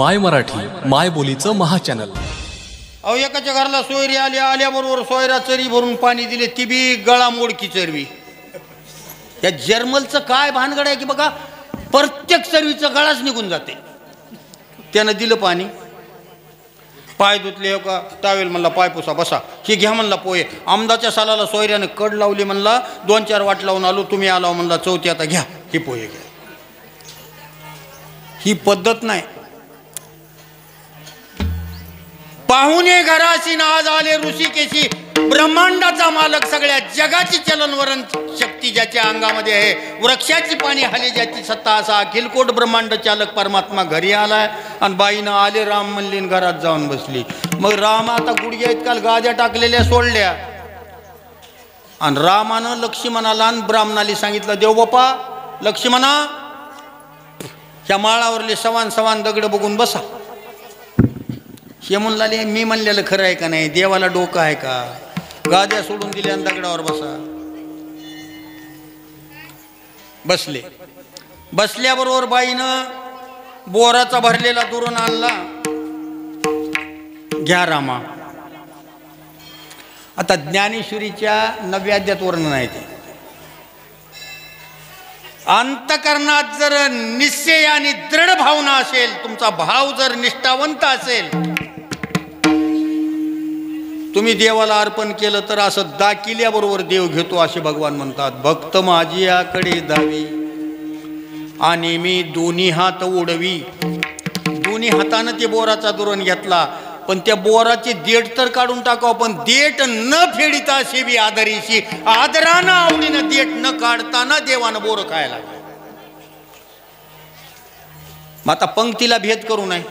माय मराठी माय बोलीचं महाचॅनल। अहो एकाच्या घराला सोयरी आली, आल्याबरोबर सोयरा चरी भरून पाणी दिले, ती बी गळा मोडकी चरवी। या जर्मलचं काय भानगड आहे की बघा, प्रत्येक चरवीचं गळाच निघून जाते। त्यानं दिलं पाणी, पाय धुतले का टावेल म्हणला पाय पुसा बसा, हे घ्या म्हणला पोहे। आमदाच्या सालाला सोयऱ्यानं कड लावली म्हणला, 2-4 वाट लावून आलो, तुम्ही आला म्हणला चौथी, आता घ्या हे पोहे घ्या। ही पद्धत नाही। पाहुणे घराशी आज आले ऋषिकेशी, ब्रह्मांडाचा मालक सगळ्या जगाची चलनवलन शक्ती ज्याच्या अंगामध्ये आहे, वृक्षाची पाणी हाले ज्याची सत्ता, असा अखिलकोट ब्रह्मांड चालक परमात्मा घरी आलाय। आणि बाईनं आले राम म्हणलीन घरात जाऊन बसली। मग राम आता गुडघ्या इतकाल गाद्या टाकलेल्या सोडल्या, आणि रामानं लक्ष्मणाला आणि ब्राह्मणाला सांगितलं, देव बापा लक्ष्मणा ह्या माळावरले सवान सवान दगड बघून बसा। हे म्हणले मी म्हणलेलं खरं आहे का नाही, देवाला डोकं आहे का? गाद्या सोडून दिल्या आणि दगडावर बसा। बसले, बसल्याबरोबर बाईनं बोराचा भरलेला दुरण आणला, घ्या रामा। आता ज्ञानेश्वरीच्या 9व्या अध्यायात वर्णन आहे ते, अंतकरणात जर निश्चय आणि दृढ भावना असेल, तुमचा भाव जर निष्ठावंत असेल, तुम्ही देवाला अर्पण केलं तर असं दाकिल्याबरोबर देव घेतो असे भगवान म्हणतात। भक्त माझी याकडे धावी आणि मी दोन्ही हात ओढवी। दोन्ही हातानं ते बोराचा दुरण घेतला, पण त्या बोराचे देठ तर काढून टाकावं, पण देठ न फेडिता सेवी आदरीशी, आदरानं आवडीनं देठ न काढताना देवानं बोर खायला। मग आता पंक्तीला भेद करू नये।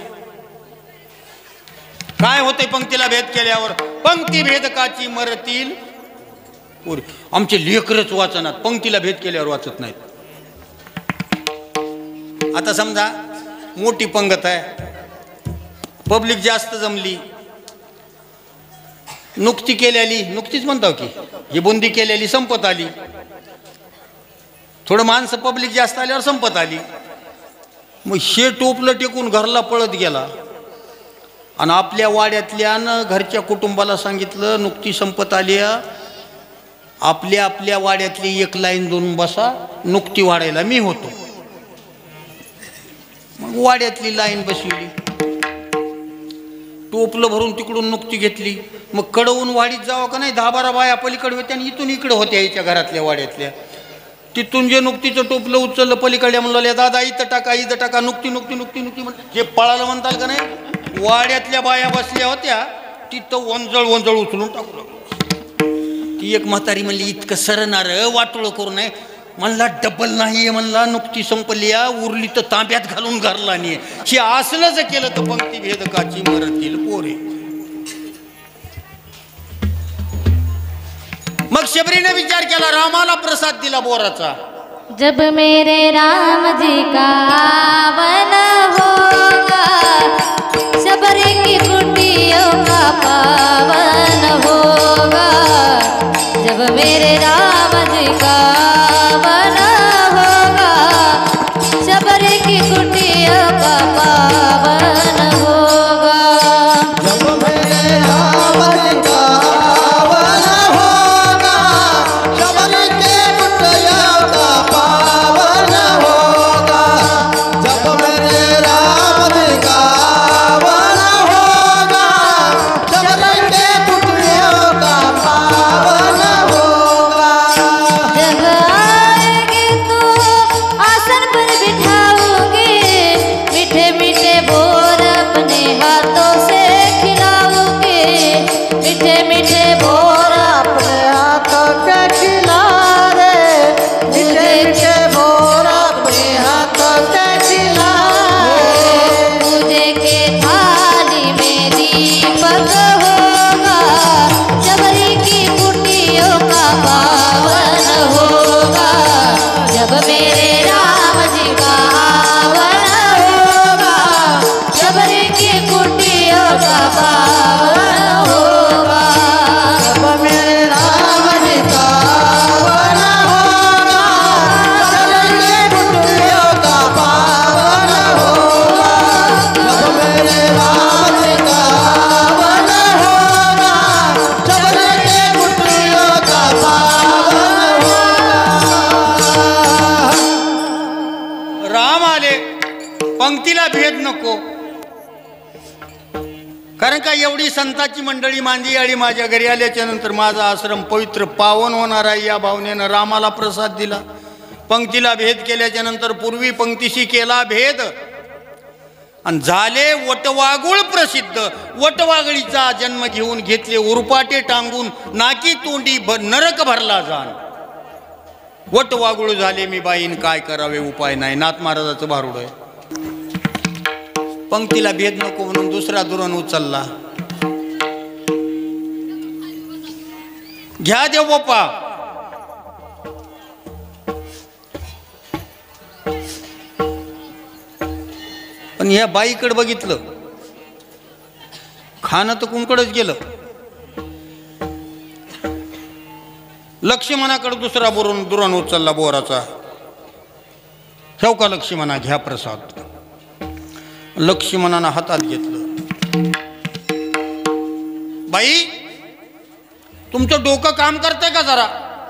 काय होते पंक्तीला भेद केल्यावर? पंक्ती भेदकाची मरतील पुरी। आमचे लेकरच वाचनात, पंक्तीला भेद केल्यावर वाचत नाहीत। आता समजा मोठी पंगत आहे, पब्लिक जास्त जमली, नुकती केलेली, नुकतीच म्हणतो की ही बुंदी केलेली संपत आली, थोडं माणसं पब्लिक जास्त आल्यावर संपत आली। मग हे टोपलं टेकून घरला पळत गेला आणि आपल्या वाड्यातल्या घरच्या कुटुंबाला सांगितलं, नुकती संपत आली, आपल्या आपल्या वाड्यातली एक लाईन दोन बसा, नुकती वाढायला मी होतो। मग वाड्यातली लाईन बसवली, टोपलं भरून तिकडून नुकती घेतली। मग कडवून वाडीत जावं का नाही, 10-12 बाया पलीकडे होत्या आणि इथून इकडे होत्या याच्या घरातल्या वाड्यातल्या। तिथून जे नुकतीचं टोपलं उचललं पलीकडे म्हणलं, दादा इथं टाका इथं टाका, नुकती नुकती नुकती नुकती म्हणलं, जे पळालं म्हणताल का नाही, वाड्यातल्या बाया बसल्या होत्या तिथं वंजळ वंजळ उचलून टाकू लागलो। ती एक म्हातारी म्हणली, इतकं सरणार वाटोळं करू नये म्हणला, डबल नाहीये म्हणला, नुकती संपली उरली तर तांब्यात घालून घरला नाही। हे असलंच केलं तर पंक्ती भेदकाची मरतील पोरे। मग शबरीने विचार केला, रामाला प्रसाद दिला बोराचा। जब मेरे राम जी का आवन होगा, शबरी की कुटियों का पावन होगा। जब मेरे राम जी का आवन होगा, शबरी की कुटियों का पावन होगा। जब मेरे राम जी का आवन होगा, शबरी की कुटियों का पावन होगा। जब मेरे राम नको. कारण का एवढी संतांची मंडळी मांदी आणि माझ्या घरी आल्याच्या नंतर माझा आश्रम पवित्र पावन होणार आहे या भावनेनं रामाला प्रसाद दिला. पंक्तीला भेद केल्याच्या नंतर पूर्वी पंक्तीशी केला भेद आणि झाले वटवागुळ प्रसिद्ध. वटवागळीचा जन्म घेऊन घेतले उरपाटे टांगून नाकी तोंडी नरक भरला जाण. वटवागुळ झाले मी बाईन काय करावे उपाय नाही. नाथ महाराजाचं भारुड आहे. पंक्तीला भेद नको म्हणून दुसरा दुरण उचलला. घ्या देव बाप्पा. पण ह्या बाईकडे बघितलं खाणं तर कुंकडच गेलं. लक्ष्मणाकडे दुसरा दुरण उचलला बोराचा. ठेव का लक्ष्मणा घ्या प्रसाद. लक्ष्मणानं हातात घेतलं. बाई तुमचं डोकं काम करतंय का जरा.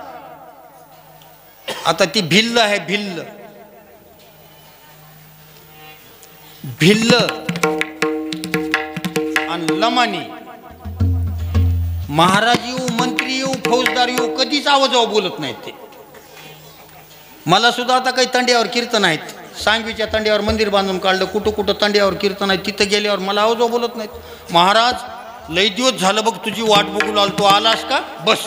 आता ती भिल्ल आहे. भिल्ल भिल्ल आणि लमानी. महाराज येऊ मंत्री येऊ फौजदार येऊ कधीच आवाजावर बोलत नाहीत ते. मला सुद्धा आता काही तंड्यावर कीर्तन आहेत. सांगवीच्या तंड्यावर मंदिर बांधून काढलं. कुठं कुठं तंड्यावर कीर्तन आहेत. तिथं गेल्यावर मला आवाजावर बोलत नाहीत. महाराज लई दिवस झालं बघ तुझी वाट बघू लागलो. तू आलास का बस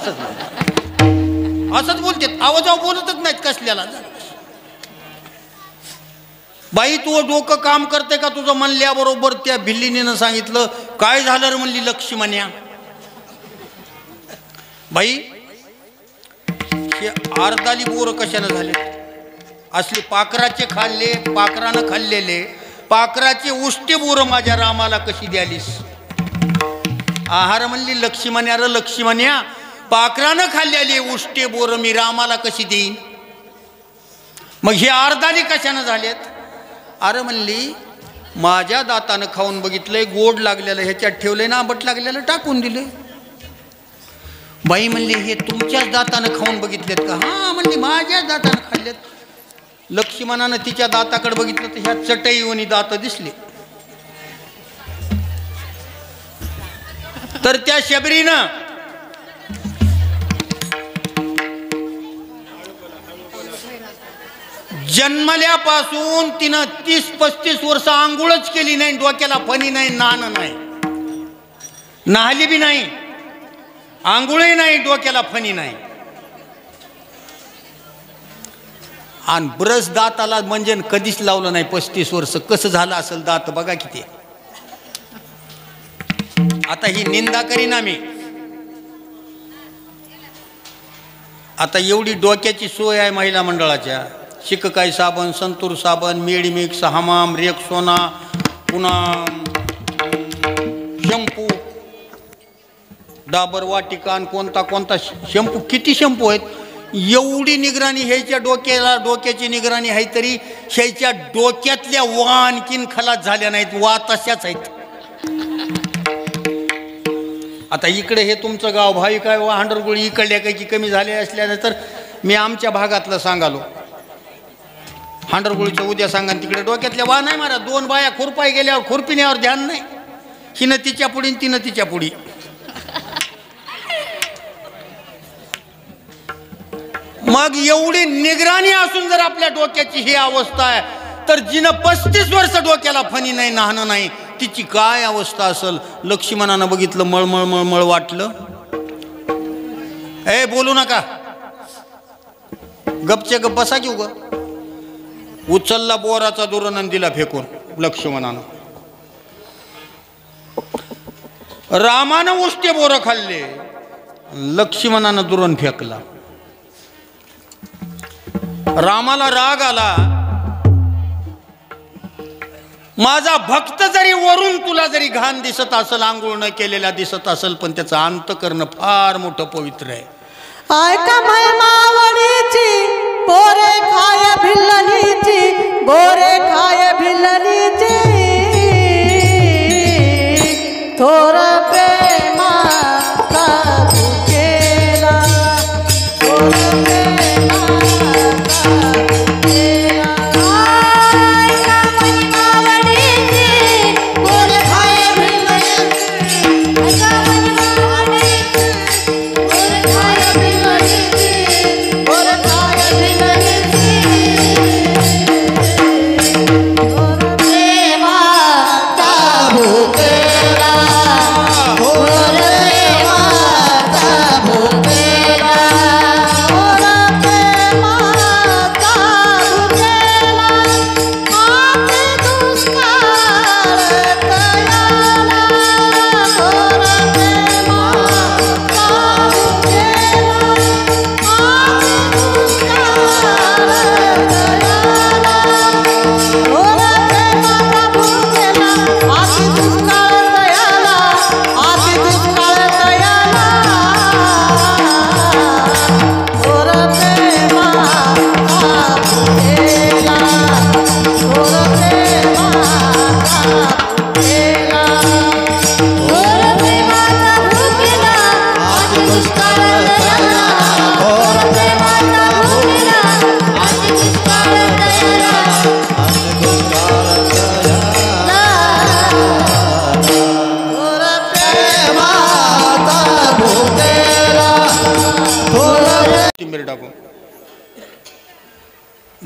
असंच बोलते. आवाजावर बोलतच नाहीत कसल्याला. बाई तू डोकं काम करते का तुझं म्हणल्याबरोबर त्या भिल्लीनीनं सांगितलं काय झालं रे म्हणली लक्ष्मण्या. बाई हे अर्धाली बोर कशानं झाले. असले पाखराचे खाल्ले पाखरानं खाल्लेले पाखराचे उष्टे बोर माझ्या रामाला कशी द्यालीस. आहार म्हणली लक्ष्मण्या र लक्ष्मण्या पाखरानं खाल्लेले उष्टे बोर मी रामाला कशी देईन. मग हे अर्धाली कशानं झालेत. अरे म्हणली माझ्या दातानं खाऊन बघितलंय गोड लागलेलं ह्याच्यात ठेवलंय ना आंबट लागलेलं टाकून दिले. बाई म्हणली हे तुमच्याच दातानं खाऊन बघितलेत का. हा म्हणली माझ्याच दातानं खाल्लेत. लक्ष्मणानं तिच्या दाताकडे बघितलं तर ह्या चटईवणी दात दिसले. तर त्या शबरीनं जन्मल्यापासून तिनं 30-35 वर्ष आंघोळच केली नाही. डोक्याला फणी नाही नाणं नाही नाहली बी नाही आंघोळही नाही डोक्याला फणी नाही. आणि ब्रश दाताला म्हणजे कधीच लावलं नाही 35 वर्ष. कसं झालं असेल दात बघा किती. आता ही निंदा करीना मी. आता एवढी डोक्याची सोय आहे महिला मंडळाच्या. शिककाई साबण संतूर साबण मेडिमिक्स हमाम रेक्सोना पुन्हा शॅम्पू डाबर वाटिकान कोणता कोणता शॅम्पू किती शॅम्पू आहेत. एवढी निगराणी ह्याच्या डोक्याची निगराणी आहे तरी ह्याच्या डोक्यातल्या वा आणखीन खलास झाल्या नाहीत. वा तशाच आहेत. आता इकडे हे तुमचं गाव भाई काय वा हांडरगुळी इकडल्या काही कमी झाले असल्यानंतर मी आमच्या भागातलं सांगालो. हांडरगुळीचं उद्या सांगा तिकडे डोक्यातल्या वा नाही मारा. 2 बाया खुरपाई गेल्यावर खुरपिण्यावर ध्यान नाही. हिनं तिच्या पुढी तिनं तिच्या पुढी. मग एवढी निगराणी असून जर आपल्या डोक्याची ही अवस्था आहे तर जिनं 35 वर्ष डोक्याला फणी नाही नाहणं नाही तिची काय अवस्था असेल. लक्ष्मणानं बघितलं मळमळ मळमळ वाटलं. ए बोलू नका गपचे गप बसा घेऊ ग. उचलला बोराचा दुरण दिला फेकून लक्ष्मणानं. रामानं उष्टे बोर खाल्ले. लक्ष्मणानं दुरण फेकला. रामाला राग आला. माझा भक्त जरी वरून तुला जरी घाण दिसत असेल आंघोळ न केलेला दिसत असेल पण त्याचं अंतकरण फार मोठं पवित्र आहे. ऐका मावडीची बोरे खाय भिल्लनीची बोरे खाय भिल्लनीची थोर प्रेमाचा केला थोर प्रेमाचा केला. ऐका मावडीची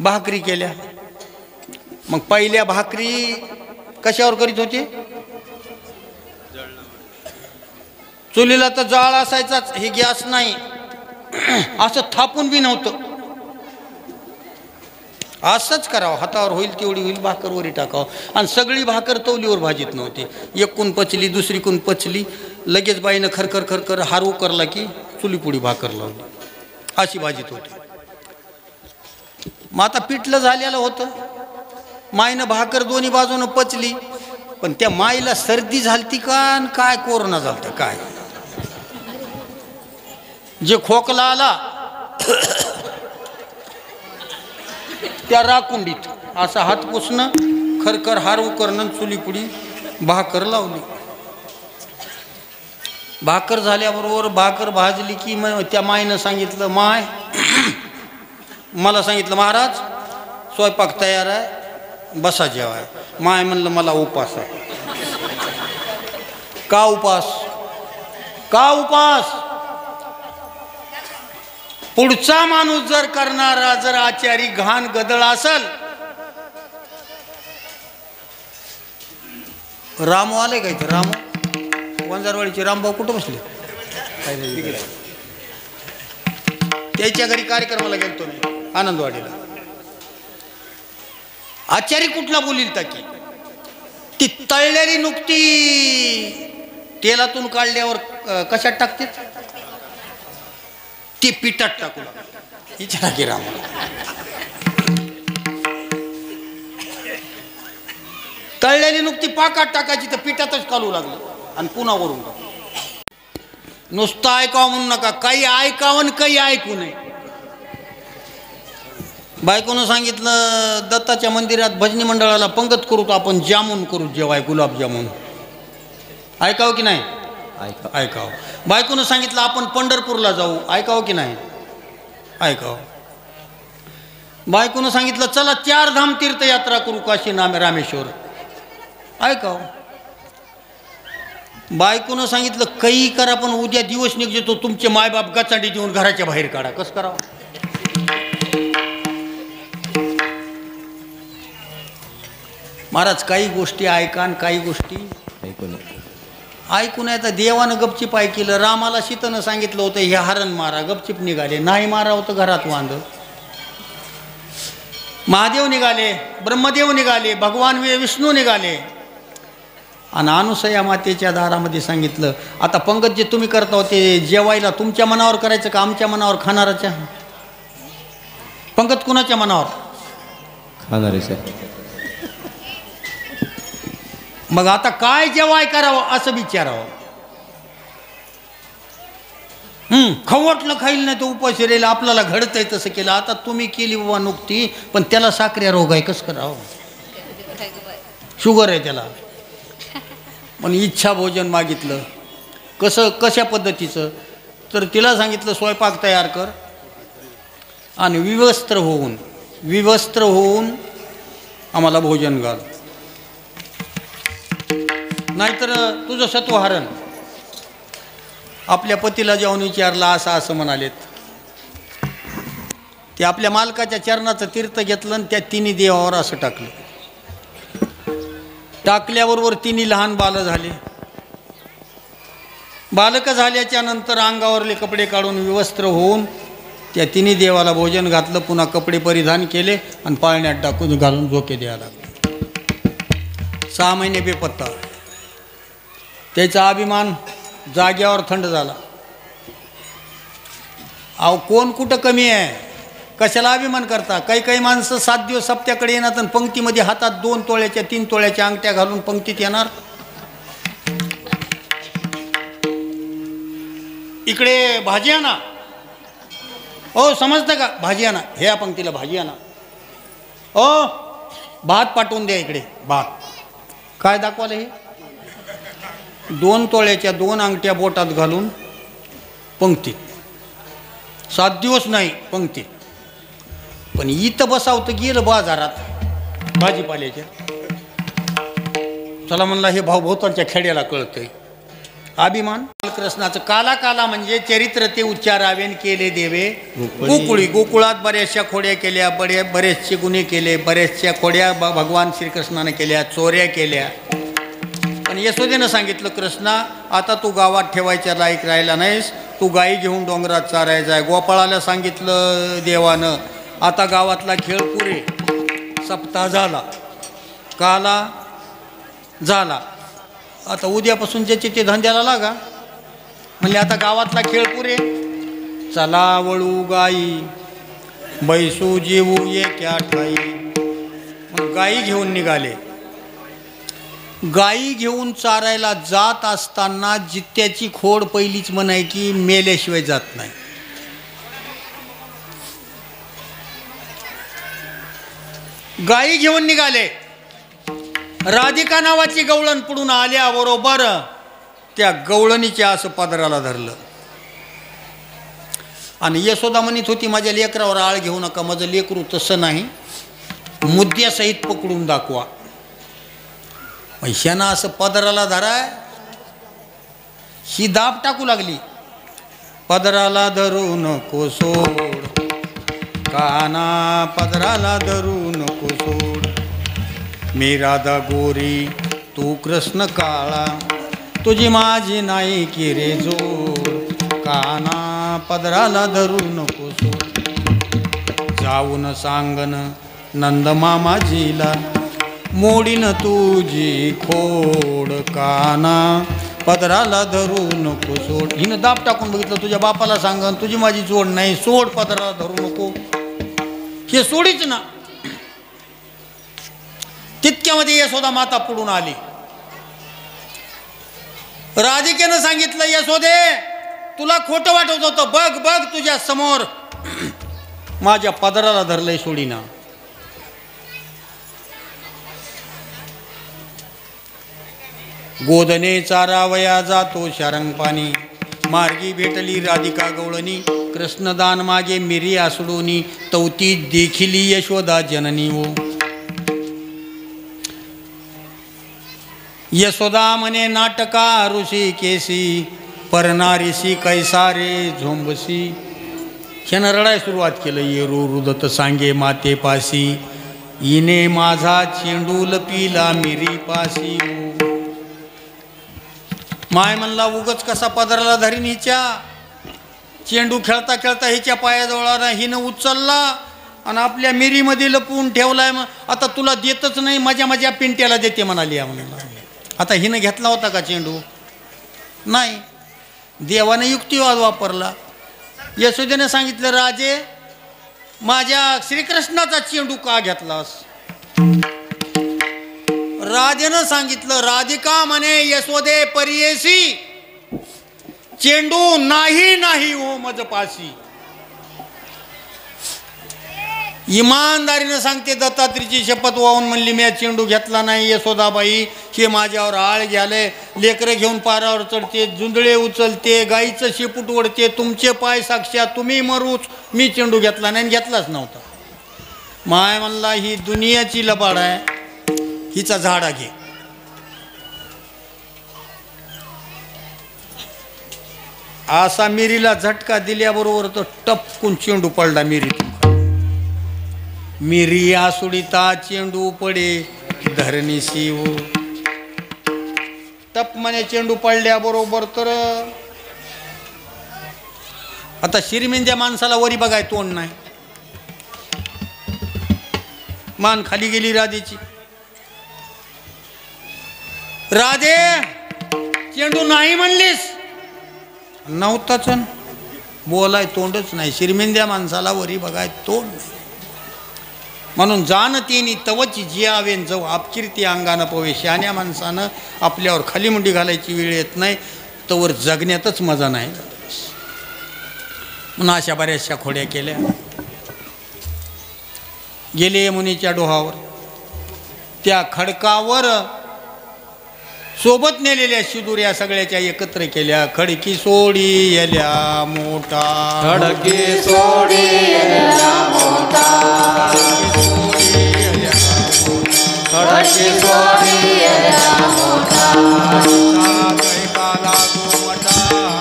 भाकरी केल्या. मग पहिल्या भाकरी कशावर करीत होते? चुलीला तर जाळ असायचाच, हे गॅस नाही. असं थापून बी नव्हतं, असंच करावं, हातावर होईल तेवढी होईल भाकर वरी टाकावं. आणि सगळी भाकर तवलीवर भाजीत नव्हती. एक कुण पचली, दुसरी कुण पचली, लगेच बाईनं खरखर खरखर हारू करला की चुलीपुडी भाकर लावली, अशी भाजीत होती. मग आता पिठलं झालेलं होतं. माईनं भाकर दोन्ही बाजूनं पचली, पण त्या माईला सर्दी झालती का काय कोरोना झालता काय, जे खोकला आला त्या राकुंडीत असा हात पुसणं, खरखर हारू करणं, चुलीपुडी भाकर लावली. भाकर झाल्याबरोबर भाकर भाजली की मग त्या माईनं सांगितलं, माय मला सांगितलं महाराज स्वयंपाक तयार आहे, बसा जेवाय. माय म्हणलं मला उपास आहे. का उपास? का उपास? पुढचा माणूस जर करणारा जर आचारी घाण गदळ असल. रामू आले का इथे? रामू वंजारवाडीचे रामभाऊ कुठं बसले? त्याच्या घरी कार्यक्रमाला गेलतो मी आनंदवाडीला. आचारी कुठला बोलील ताकी ती तळलेली नुकती तेलातून काढल्यावर कशात टाकते? ती पिठात टाकू विचारा की राम. तळलेली नुकती पाकात टाकायची तर पिठातच कालू लागलं आणि पुन्हा वरून टाक. नुसतं ऐकावं म्हणू नका, काही ऐकावं काही ऐकू नये. बायकोनं सांगितलं दत्ताच्या मंदिरात भजनी मंडळाला पंगत करू, आपण जामून करू जेवाय, गुलाबजामुन. ऐकावं की नाही? ऐकावं. बायकोनं सांगितलं आपण पंढरपूरला जाऊ, ऐकावं की नाही? ऐकावं. बायकोनं सांगितलं चला 4 धाम तीर्थयात्रा करू, काशी रामेश्वर, ऐकावं. बायकोनं सांगितलं काही करा पण उद्या दिवस निघतो, तुमचे मायबाप गचांडी देऊन घराच्या बाहेर काढा. कसं करावं? महाराज काही गोष्टी ऐका आणि काही गोष्टी ऐकू नये. तर देवानं गपचिप केलं. रामाला सीतेनं सांगितलं होतं हे हरण मारा, गपचिप निघाले. नाही मारा होतं घरात वांद. महादेव निघाले, ब्रह्मदेव निघाले, भगवान विष्णू निघाले. आणि अनुसया मातेच्या दारामध्ये सांगितलं आता पंगत जे तुम्ही करता होते जेवायला तुमच्या मनावर करायचं का आमच्या मनावर खाणाराच्या? पंगत कुणाच्या मनावर? खाणारे. मग आता काय जेवाय करावं असं विचारावं. खवटलं खाईल नाही तर उपाशी राहील. आपल्याला घडतंय तसं केलं. आता तुम्ही केली बाबा नुकती, पण त्याला साखऱ्या रोग आहे, कसं करावं? शुगर आहे त्याला. पण इच्छा भोजन मागितलं. कशा पद्धतीचं? तर तिला सांगितलं स्वयंपाक तयार कर आणि विवस्त्र होऊन आम्हाला भोजन घाल, नाहीतर तुझं सत्वहरण. आपल्या पतीला जाऊन विचारला, असं म्हणालेत. ते आपल्या मालकाच्या चरणाचं तीर्थ घेतलं आणि त्या तिन्ही देवावर असं टाकलं. टाकल्याबरोबर तिन्ही लहान बालं झाले. बालक झाल्याच्या नंतर अंगावरले कपडे काढून विवस्त्र होऊन त्या तिन्ही देवाला भोजन घातलं. पुन्हा कपडे परिधान केले आणि पाळण्यात टाकून घालून झोके द्यायला लागले. 6 महिने बेपत्ता. त्याचा अभिमान जाग्यावर थंड झाला. अहो कोण कुठं कमी आहे? कशाला अभिमान करता? काही माणसं 7 दिवस सप्त्याकडे येणार आणि पंक्तीमध्ये हातात 2 तोळ्याच्या 3 तोळ्याच्या अंगठ्या घालून पंक्तीत येणार. इकडे भाजी आणा, ओ समजतं का? भाजी आणा, हे या पंक्तीला भाजी आणा. ओ भात पाठवून द्या इकडे, भात. काय दाखवाल? हे 2 तोळ्याच्या 2 अंगठ्या बोटात घालून पंक्तीत. 7 दिवस नाही पंक्तीत. पण इथं बसावतं गेलं बाजारात भाजीपाल्याच्या. चला म्हणला हे भाऊभोवतांच्या खेड्याला कळतंय. अभिमान कृष्णाचं. काला काला म्हणजे चरित्र ते उच्चारावेन केले देवे गोकुळी. गोकुळी. गोकुळात बऱ्याचशा खोड्या केल्या, बरेचसे गुन्हे केले, बऱ्याचशा खोड्या भगवान श्रीकृष्णाने केल्या, चोऱ्या केल्या. पण यशोदेनं सांगितलं, कृष्णा आता तू गावात ठेवायच्या लायक राहिला नाहीस, तू गाई घेऊन डोंगरात चारायचा आहे. गोपाळाला सांगितलं देवानं, आता गावातला खेळ पुरे, सप्ताह झाला, काला झाला, आता उद्यापासून ज्याचे ते धंद्याला लागा. म्हणजे आता गावातला खेळ पुरे, चला वळू गाई, बैसू जेवू एका ठाई. मग गाई घेऊन निघाले. गाई घेऊन चारायला जात असताना जित्याची खोड पहिलीच म्हणाय की मेल्याशिवाय जात नाही. गाई घेऊन निघाले. राधिका नावाची गवळण पुढून आल्याबरोबर त्या गवळणीच्या असं पदराला धरलं आणि यशोदा म्हणत होती, माझ्या लेकरावर आळ घेऊ नका, माझं लेकरू तसं नाही, मुद्द्यासहित पकडून दाखवा. पैशानं असं पदराला धराय, ही दाब टाकू लागली. पदराला धरू नको सोड काना, पदराला धरू नको सोड, मी राधा गोरी तू कृष्ण काळा, तुझी माझी नाही की रे जोड, काना पदराला धरू नको सोड. जाऊन सांगन नंद मामाजीला, मोडीन तुझी खोड, काना पदराला धरू नको सोड. हिनं दाब टाकून बघितलं, तुझ्या बापाला सांगन तुझी माझी जोड नाही, सोड, पदराला धरू नको. हे सोडीच ना. तितक्यामध्ये यशोदा माता पुढून आली. राधिकेनं सांगितलं, यशोदे तुला खोटं वाटत होतं, बघ बघ तुझ्या समोर माझ्या पदराला धरलंय सोडीना. गोधने चारावया जातो शारंगपाणी, मार्गी भेटली राधिका गवळणी, कृष्णदान मागे मिरी आसडोनी, तवती देखिली यशोदा जननी ओ. यशोदा म्हणे नाटका ऋषी केसी, परनारीसी कैसारे झोंबसी. ह्यानं रडाय सुरुवात केलं. येरू रुदत सांगे माते पासी, इने माझा चेंडू लपिला मिरी पासी. माय म्हणला, उगच कसा पदराला धरीन हिच्या, चेंडू खेळता खेळता हिच्या पायाजवळ हिनं उचलला आणि आपल्या मिरीमध्ये लपवून ठेवलाय. मग आता तुला देतच नाही, माझ्या पिंट्याला देते म्हणाली. म्हणला आता हिनं घेतला होता का चेंडू? नाही. देवाने युक्तिवाद वापरला. यशोदेने सांगितलं, राजे माझ्या श्रीकृष्णाचा चेंडू का घेतलास? राजेनं सांगितलं, राधिका म्हणे यशोदे परियेसी, चेंडू नाही नाही हो मजपासी. इमानदारीनं सांगते, दत्तात्रेची शपथ वाहून म्हणली, मी चेंडू घेतला नाही यशोदाबाई, हे माझ्यावर आळ घ्याले, लेकरं घेऊन पारावर चढते, जुंदळे उचलते, गाईचं शेपूट ओढते, तुमचे पाय साक्षात, तुम्ही मरूच, मी चेंडू घेतला नाही, घेतलाच नव्हता. माय म्हणला, ही दुनियाची लबाड आहे, हिचा झाडा घे. असा मिरीला झटका दिल्याबरोबर तो टपकून चेंडू पडला मिरीतून. मिरी आसुडीता चेंडू पडे धरणी शिव. टप म्हणे चेंडू पडल्याबरोबर तर आता श्रीमेंद्या माणसाला वरी बघाय तोंड नाही. मान खाली गेली राधेची. राधे चेंडू नाही म्हणलीस? नव्हताच, बोलाय तोंडच नाही. श्रीमेंद्या माणसाला वरी बघाय तोंड नाही. म्हणून जाणतेनी तवची जियावेन जव अपकीर्ती अंगानं पवे. शहाण्या माणसानं आपल्यावर खाली मुंडी घालायची वेळ येत नाही तवर जगण्यातच मजा नाही. म्हणून अशा बऱ्याचशा खोड्या केल्या. गेले यमुनेच्या डोहावर, त्या खडकावर सोबत नेलेल्या शिदुऱ्या सगळ्याच्या एकत्र केल्या. खडकी सोडी येल्या मोठा, खडकी सोडी येल्या मोठा, खडकी सोडी येल्या मोठा, कैकाला गोवटा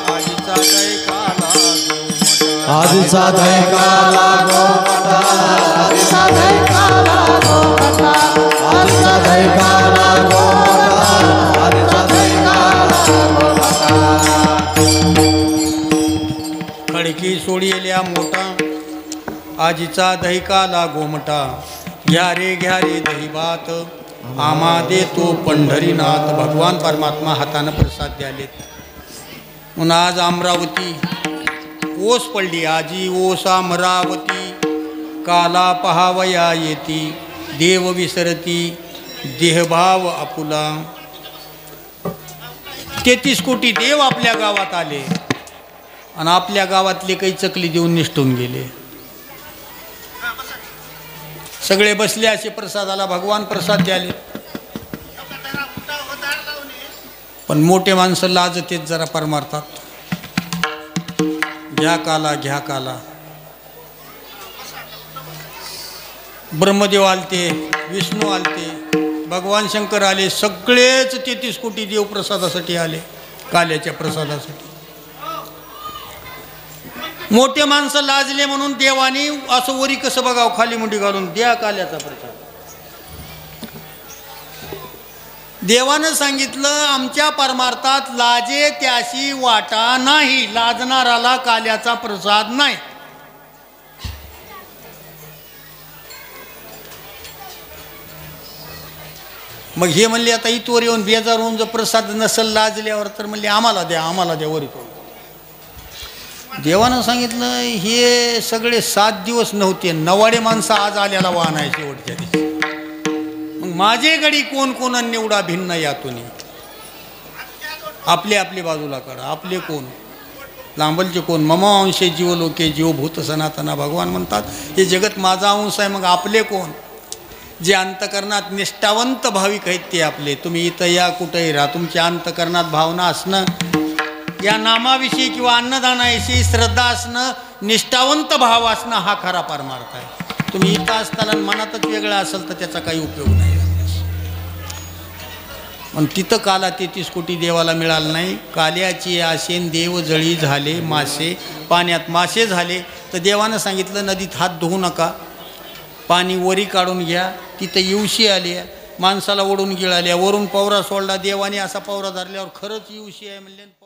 आदिचा दैकाला गोमटा आदिचा दैकाला गोमटा आदिचा दैकाला गोमटा आदिचा दैकाला गोमटा खडकी सोडियल्या मोठा आजीचा दहिकाला गोमटा घ्या रे दही भात आमा देतो पंढरीनाथ. भगवान परमात्मा हातानं प्रसाद द्यालेत. म्हणून आज अमरावती ओस पडली आजी ओस अमरावती काला पहावया येती देव विसरती देहभाव आपुला. 33 कोटी देव आपल्या गावात आले आणि आपल्या गावातले काही चकली देऊन निष्ठून गेले. सगळे बसले असे प्रसादाला भगवान प्रसाद द्याले. पण मोठे माणसं लाजतेच जरा परमार्थात. घ्या काला ब्रह्मदेव आलते विष्णू आलते भगवान शंकर आले. सगळेच 33 कोटी देव प्रसादासाठी आले काल्याच्या प्रसादासाठी. मोठे माणसं लाजले म्हणून देवाने असं वरी कसं बघावं खाली मुंडी घालून द्या काल्याचा प्रसाद. देवानं सांगितलं आमच्या परमार्थात लाजे त्याशी वाटा नाही. लाजणाराला काल्याचा प्रसाद नाही. मग हे म्हणले आता इथवर येऊन बेजार होऊन जर प्रसाद नसल लाजल्यावर तर म्हणले आम्हाला द्या वरी तो. देवानं सांगितलं हे सगळे 7 दिवस नव्हते 9वाडे माणसं आज आल्याला वाहन आहे शेवटच्या दिवशी. मग माझे गडी कोण निवडा भिन्न यातून आपले बाजूला काढा. आपले कोण लांबलचे कोण मम अंशे जीव लोके जीवभूत सनातना. भगवान म्हणतात हे जगत माझा अंश आहे. मग आपले कोण जे अंतकरणात निष्ठावंत भाविक आहेत ते आपले. तुम्ही इथं या कुठेही राहा तुमच्या अंतकरणात भावना असणं या नामाविषयी किंवा अन्नदानाविषयी श्रद्धा असणं निष्ठावंत भाव असणं हा खरा परमार्थ आहे. तुम्ही इथं असताना मनातच वेगळं असेल तर त्याचा काही उपयोग नाही. पण तिथं काला 33 कोटी देवाला मिळालं नाही. काल्याची आशेन देव जळी झाले मासे पाण्यात मासे झाले. तर देवानं सांगितलं नदीत हात धुवू नका पाणी वरी काढून घ्या. तिथं येवशी आली माणसाला ओढून गिळाल्या वरून पवरा सोडला. देवाने असा पवरा धरल्यावर खरंच येवशी आहे म्हणले.